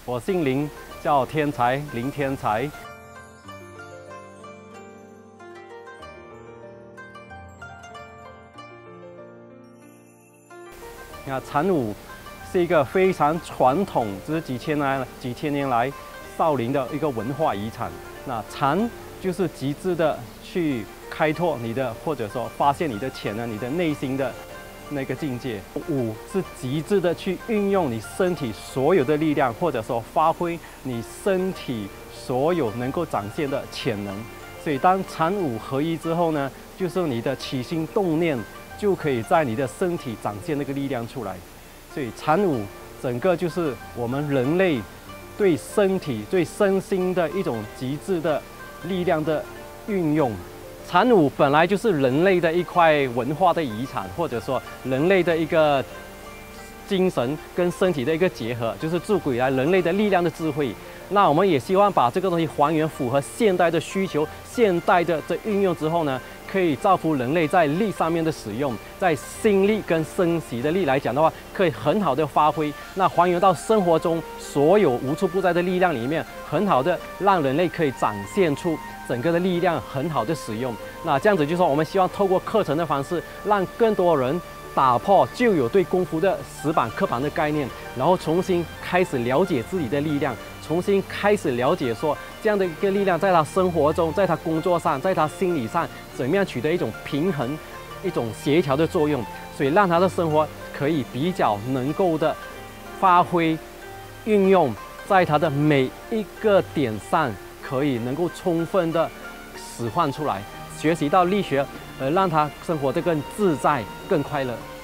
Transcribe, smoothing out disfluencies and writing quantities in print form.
我姓林，叫天才林天才。你看禅舞是一个非常传统，这是几千年来少林的一个文化遗产。那禅就是极致的去开拓你的，或者说发现你的潜能，你的内心的那个境界。舞是极致的去运用你身体所有的力量，或者说发挥你身体所有能够展现的潜能。所以当禅舞合一之后呢，就是你的起心动念就可以在你的身体展现那个力量出来。所以禅舞整个就是我们人类对身体、对身心的一种极致的力量的运用。禅舞本来就是人类的一块文化的遗产，或者说人类的一个精神跟身体的一个结合，就是自古以来人类的力量的智慧。那我们也希望把这个东西还原符合现代的需求，现代的这运用之后呢，可以造福人类在力上面的使用，在心力跟身体的力来讲的话，可以很好的发挥。那还原到生活中所有无处不在的力量里面，很好的让人类可以展现出整个的力量很好的使用。那这样子就是说，我们希望透过课程的方式，让更多人打破旧有对功夫的死板刻板的概念，然后重新开始了解自己的力量，重新开始了解说这样的一个力量在他生活中，在他工作上，在他心理上怎么样取得一种平衡、一种协调的作用，所以让他的生活可以比较能够的发挥、运用在他的每一个点上，可以能够充分的使唤出来，学习到力学，让他生活得更自在、更快乐。